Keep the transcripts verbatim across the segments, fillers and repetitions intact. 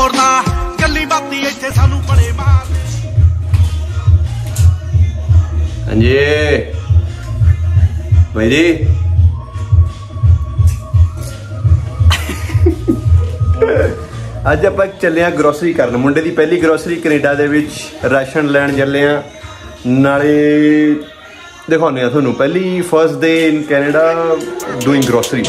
ਤੋੜਦਾ ਗੱਲੀ ਬਾਤੀ ਇੱਥੇ ਸਾਨੂੰ ਬੜੇ ਮਾਰ। ਹਾਂਜੀ ਭਾਈ ਜੀ ਅੱਜ ਆਪਾਂ ਚੱਲੇ ਆ ਗਰੋਸਰੀ ਕਰਨ। ਮੁੰਡੇ ਦੀ ਪਹਿਲੀ ਗਰੋਸਰੀ ਕੈਨੇਡਾ ਦੇ ਵਿੱਚ ਰਾਸ਼ਨ ਲੈਣ ਚੱਲੇ ਆ। ਨਾਲੇ ਦਿਖਾਉਂਦੇ ਆ ਤੁਹਾਨੂੰ ਪਹਿਲੀ first day in Canada doing grocery.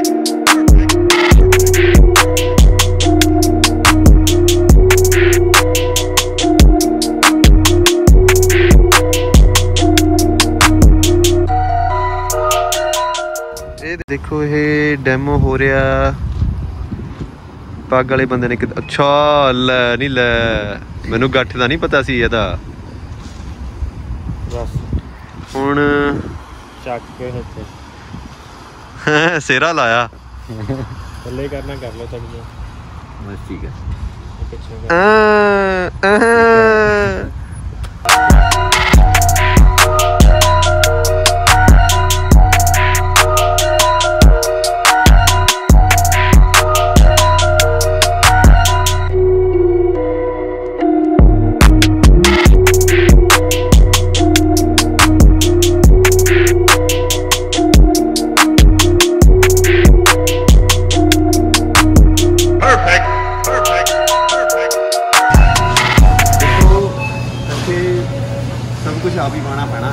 ਇਹ ਦੇਖੋ ਇਹ ਡੈਮੋ ਹੋ ਰਿਹਾ ਪੱਗ ਵਾਲੇ ਬੰਦੇ ਨੇ। ਅੱਛਾ ਲੈ ਨਹੀਂ ਲੈ ਮੈਨੂੰ ਗੱਠ ਦਾ ਨਹੀਂ ਪਤਾ ਸੀ ਇਹਦਾ। ਬਸ ਹੁਣ ਚੱਕ ਕੇ ਸਿਰਾ ਲਾਇਆ ਥੱਲੇ ਕਰਨਾ ਕਰ ਲਓ ਸਕਦੇ ਬਸ ਠੀਕ ਹੈ। ਪਿੱਛੇ सब कुछ आप ही पाना पैना।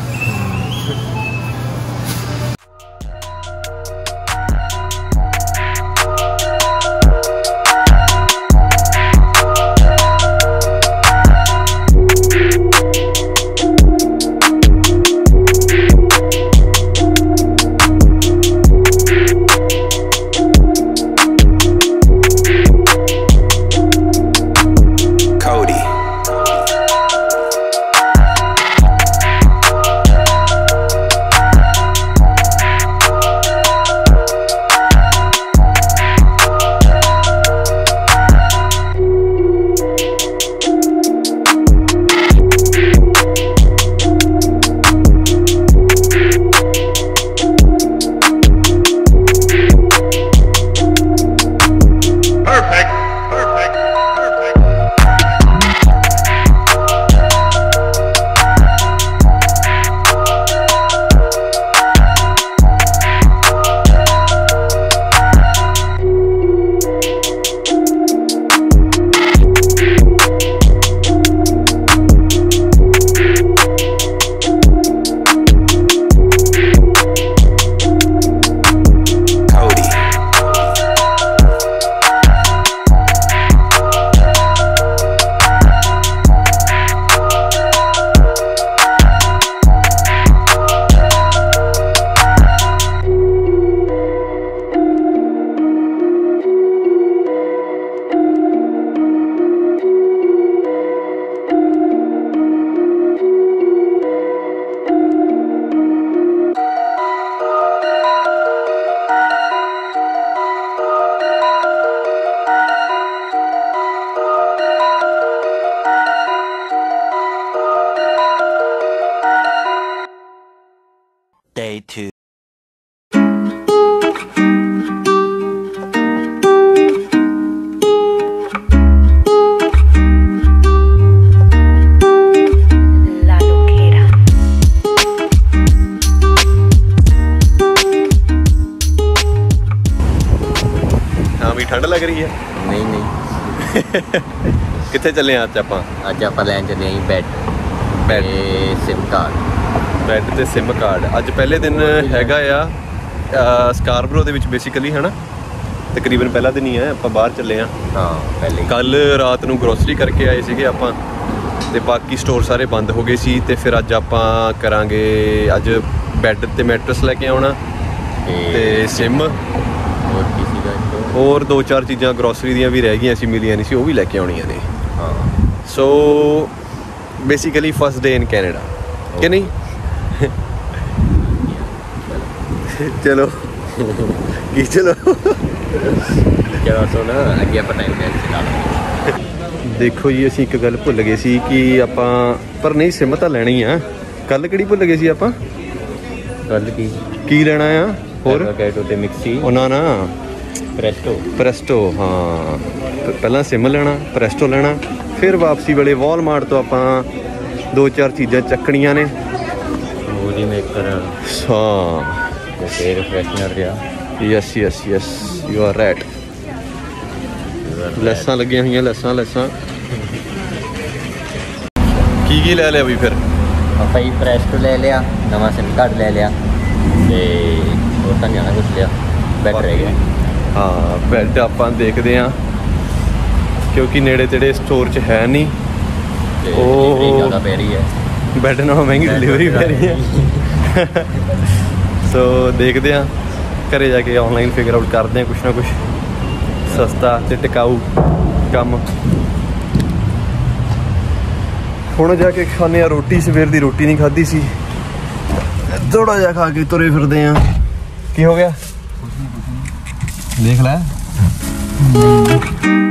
Day two. ठंड लग रही है? नहीं नहीं कितने चले आज आप? अज आप लैन चले bed bed sim card bed ते सिम कार्ड। अज पहले दिन हैगा आ स्कारबरो दे विच बेसिकली है ना तकरीबन पहला दिन ही है। आप बाहर चले हाँ हाँ पहले कल रात नूं ग्रोसरी करके आए सीगे आपां ते बाकी स्टोर सारे बंद हो गए सी ते फिर अज आपां करांगे अज बैड ते मैट्रेस लैके आउणा ते सिम और किसी का और दो चार चीज़ां ग्रोसरी दियां भी रह गई सी मिलियां नहीं सी वो भी लैके आउणियां ने। हाँ so basically first day in Canada कि नहीं? चलो की चलो चलो तो ना अगे आप टाइम कैंसिल। देखो जी असीं एक गल भुल गए सी कि आपां पर नहीं सिम तां लैणी आ। कल किहड़ी भुल गए सी आपां? कल की की लेना आ होर कैटो ते मिक्सी ओ ना ना ਪ੍ਰੈਸਟੋ ਪ੍ਰੈਸਟੋ ਹਾਂ ਪ- ਪਹਿਲਾਂ ਸਿਮ ਲੈਣਾ ਪ੍ਰੈਸਟੋ ਲੈਣਾ ਫਿਰ ਵਾਪਸੀ ਵੇਲੇ ਵਾਲਮਾਰਟ ਤੋਂ ਆਪਾਂ ਦੋ ਚਾਰ ਚੀਜ਼ਾਂ ਚੱਕਣੀਆਂ ਨੇ ਮੂਵੀ ਮੇਕਰ ਹਾਂ ਤੇ ਫੇਰ ਫਰੈਸ਼ਨਰ ਰਿਹਾ yes yes yes you are right ਲੈਸਾਂ ਲੱਗੀਆਂ ਹੋਈਆਂ ਲੈਸਾਂ ਲੈਸਾਂ ਕੀ ਕੀ ਲੈ ਲਿਆ ਵੀ ਫਿਰ ਆਪਾਂ ਹੀ ਪ੍ਰੈਸਟੋ ਲੈ ਲਿਆ ਨਵਾਂ ਸਿਮ ਕਾਰਡ ਲੈ ਲਿਆ ਤੇ ਹੋਰ ਤਾਂ ਜਾਣਾ ਕੁਛ ਲਿਆ ਬੈਡ ਰਹਿ ਗਿਆ ਹਾਂ ਬੈਡ ਆਪਾਂ ਦੇਖਦੇ ਹਾਂ ਕਿਉਂਕਿ ਨੇੜੇ ਤੇੜੇ ਸਟੋਰ 'ਚ ਹੈ ਨਹੀਂ ਤੇ ਉਹ- delivery ਜ਼ਿਆਦਾ ਪੈ ਰਹੀ ਹੈ ਬੈਡ ਨਾਲੋਂ ਮਹਿੰਗੀ ਡਿਲੀਵਰੀ ਪੈ ਰਹੀ ਹੈ ਸੋ ਦੇਖਦੇ ਹਾਂ ਘਰੇ ਜਾ ਕੇ ਆਨਲਾਈਨ ਫਿਗਰ ਆਊਟ ਕਰਦੇ ਹਾਂ ਕੁਛ ਨਾ ਕੁਛ ਸਸਤਾ ਤੇ ਟਿਕਾਊ ਕੰਮ ਹੁਣ ਜਾ ਕੇ ਖਾਂਦੇ ਆ ਰੋਟੀ ਸਵੇਰ ਦੀ ਰੋਟੀ ਨਹੀਂ ਖਾਧੀ ਸੀ ਥੋੜਾ ਜਿਹਾ ਖਾ ਕੇ ਤੁਰੇ ਫਿਰਦੇ ਆ ਕੀ ਹੋ ਗਿਆ ਦੇਖ ਲੈ